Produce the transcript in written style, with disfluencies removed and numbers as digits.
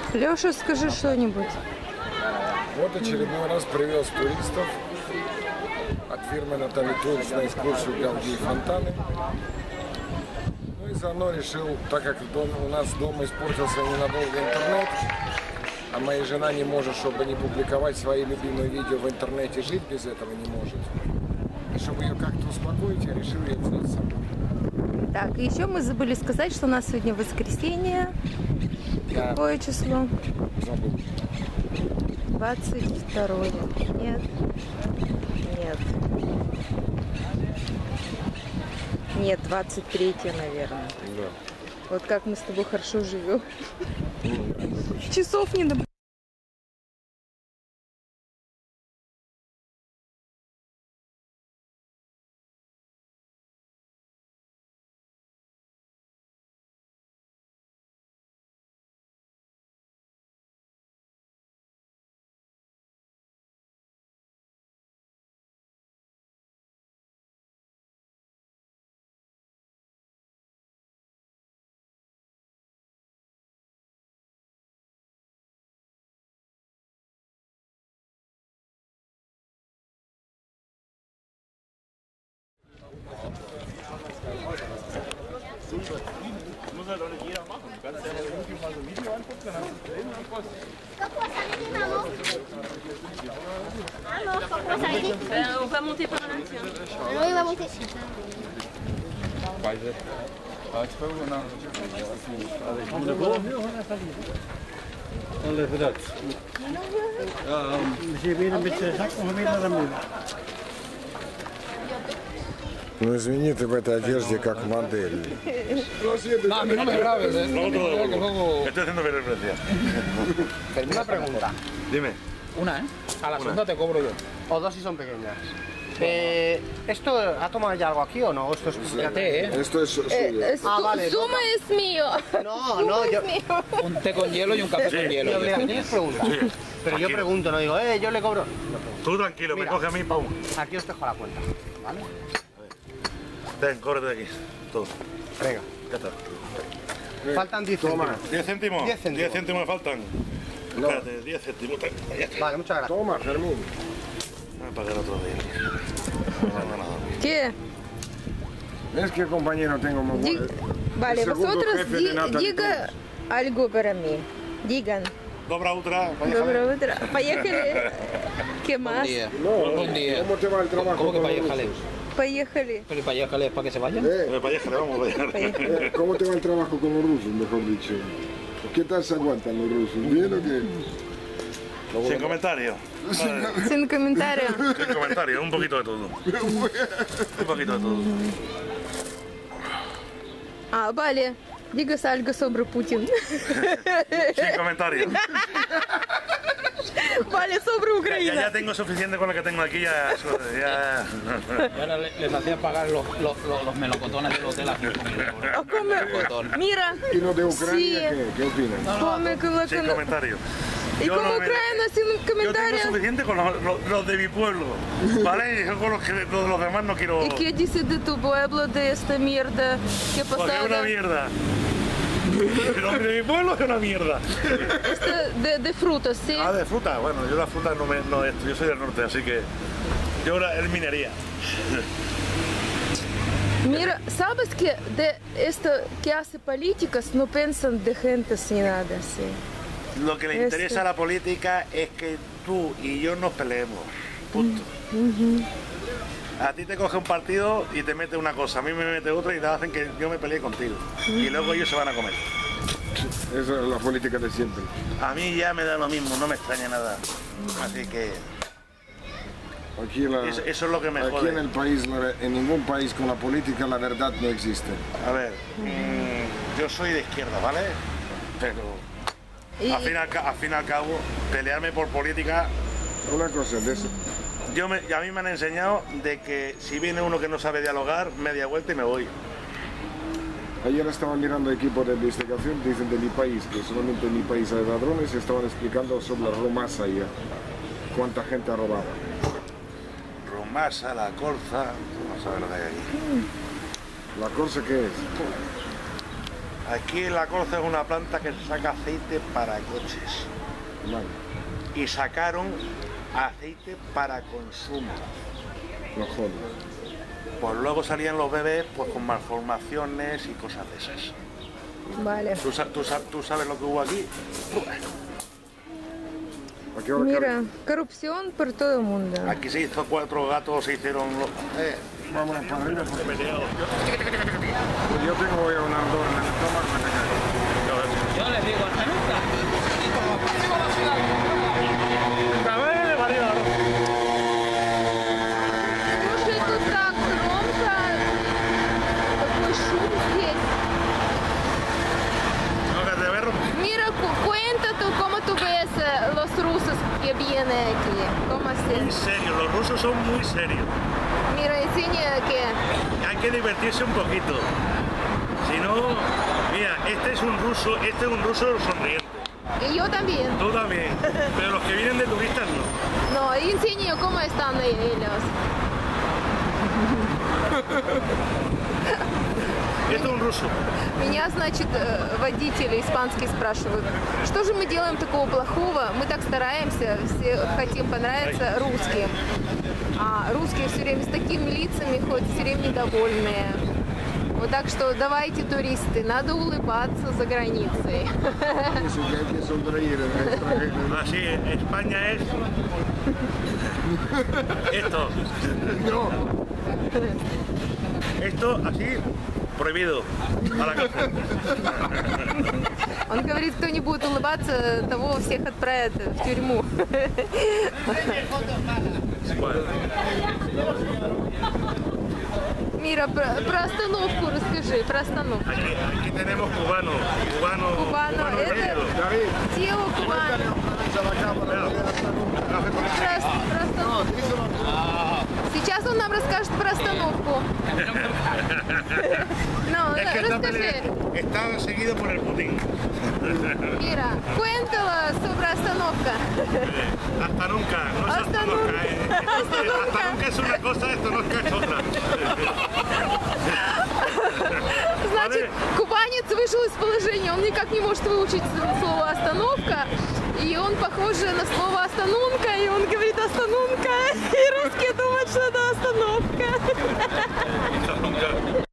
Леша, скажи что-нибудь. Вот очередной раз привез туристов от фирмы Натали Турс на экскурсию Галгии фонтаны. Ну и заодно решил, так как у нас дома испортился ненадолго интернет, а моя жена не может, чтобы не публиковать свои любимые видео в интернете, жить без этого не может. И чтобы ее как-то успокоить, я решил ее взять с собой. Так, и еще мы забыли сказать, что у нас сегодня воскресенье. Да. Какое число? Забыл. 22. Нет. Нет. Нет, 23, наверное. Да. Вот как мы с тобой хорошо живем. Часов не наблюдаем. Muss halt auch nicht jeder machen. Du kannst ja irgendwie mal so ein Video angucken, dann hast du drin und was. On va monter par là, tiens. Oui, on va monter. Wel even dat. We zien weer met de zak nog weer naar de muur. Ну извини, ты в этой одежде как модель. No, a mí no me grabes, ¿eh? Luego todo Que loco. luego- Estoy haciendo referencia. Una pregunta. Dime. Una, ¿eh? A la segunda te cobro yo. O dos si son pequeñas. ¿Esto ha tomado ya algo aquí o no? ¿O esto es... Fíjate, ¿eh? Esto es suyo. vale. Suma es mío. No, no, yo... Un té con hielo y un café con Mi hielo. obligación es preguntar. Pero yo Aquí. pregunto, no digo, yo le cobro. Tú tranquilo, Mira. me coge a mí, pum. Aquí os dejo la cuenta, ¿vale? Ven, córrete de aquí. Todo. Venga. Ya está. Faltan 10 Toma. céntimos. 10 céntimos. 10 céntimos. 10 céntimos me faltan. No. Espérate, 10 céntimos. Ya está. Vale, muchas gracias. Toma, Fermín. Voy a pagar otro día. No pasa nada. ¿Qué? ¿Ves qué compañero tengo más Di- bueno? Vale, El segundo vosotros jefe de Натали diga algo para mí. Digan. Dobra ultra. Доброе утро. Поехали. ¿Qué Buen más? día. No, Buen día. ¿cómo te va el trabajo? ¿Cómo que con para los allá, jale? rusos? Поехали. ¿Pero para allá, jale, para que se vayan? Para allá, vamos, para allá. ¿Cómo te va el trabajo con los rusos, mejor dicho? ¿Qué tal se aguantan los rusos? ¿Bien o qué? Sin comentario. Vale. Sin comentario. Sin comentario, un poquito de todo. Un poquito de todo. Ah, vale. Digas algo sobre Putin. Sin comentario. Vale, sobre Ya Ucrania. tengo suficiente con lo que tengo aquí, ya. ya. Y ahora les hacía pagar los melocotones del hotel aquí. А come- Mira. ¿Y los de Ucrania Sí. qué opinas? Come como Sin comentario. Y Yo como no me- Ucrania sin Yo tengo comentarios. suficiente con los de mi pueblo, ¿vale? Y yo con los demás no quiero... ¿Y qué dices de tu pueblo, de esta mierda que Porque es una pasada? mierda. Los de mi pueblo es una mierda. De frutos, ¿sí? Ah, de fruta. Bueno, yo la fruta no esto. Yo soy del norte, así que... Yo es minería. Mira, ¿sabes que de esto que hace políticas no piensan de gentes ni nada así? Lo que le interesa a la política es que tú y yo nos peleemos. Punto. A ti te coge un partido y te mete una cosa, a mí me mete otra y te hacen que yo me pelee contigo. Y luego ellos se van a comer. Esa es la política de siempre. A mí ya me da lo mismo, no me extraña nada. Así que Aquí, eso es lo que me aquí jode. en el país, en ningún país con la política la verdad no existe. A ver, yo soy de izquierda, ¿vale? Pero Y- al fin y al cabo, pelearme por política, Una cosa, de eso. a mí me han enseñado de que si viene uno que no sabe dialogar, media vuelta y me voy. Ayer estaba mirando equipo de investigación, dicen de mi país, que solamente en mi país hay ladrones, y estaban explicando sobre la Romasa ya, cuánta gente ha robado. Rumasa, la Corza, no sabes lo que hay aquí. ¿La cosa qué es? Aquí en la colza es una planta que se saca aceite para coches. Vale. Y sacaron aceite para consumo. No jodas. Pues luego salían los bebés pues con malformaciones y cosas de esas. Vale. ¿Tú sabes lo que hubo aquí? ¿A qué hora Mira, corrupción por todo el mundo. Aquí se hizo 4 gatos, se hicieron los... Vámonos para arriba porque pues yo tengo hoy un ardor en el estómago que me cago. Yo les digo, hasta nunca. Y como próximo a la ciudad. Слушай, тут так громко. Такой шум здесь. Mira, cuenta tú cómo tú ves los rusos que vienen aquí. ¿Cómo Muy así? serio, los rusos son muy serios. Mira, enseña que... Hay que divertirse un poquito. Si no, mira, este es un ruso sonriente. Y yo también. Tú también. Pero los que vienen de turistas no. No, enseña cómo están ellos. Esto es un ruso. Меня, значит, водители испанские спрашивают, что же мы делаем такого плохого? Мы так стараемся, все хотим понравиться русским. А русские все время с такими лицами ходят, все время недовольные. Вот так что давайте, туристы, надо улыбаться за границей. Así, España es... Esto. No. Esto, así, prohibido. A la cárcel. Он говорит, кто не будет улыбаться, того всех отправят в тюрьму. Bueno. Мира, про остановку расскажи, про остановку. Aquí tenemos cubano. Cubano, это тело cubano. Про остановку. Сейчас он нам расскажет про остановку. No, Es que расскажи. está seguido por el Putin. Mira, cuéntalo sobre остановка. Hasta nunca, no es Hasta hasta nunca. nunca. Hasta nunca. Hasta nunca es una cosa, esto no es otra. Значит, кубанец вышел из положения, он никак не может выучить слово «остановка», и он похож на слово «остановка», и он говорит «остановка», и русские думают, что это остановка.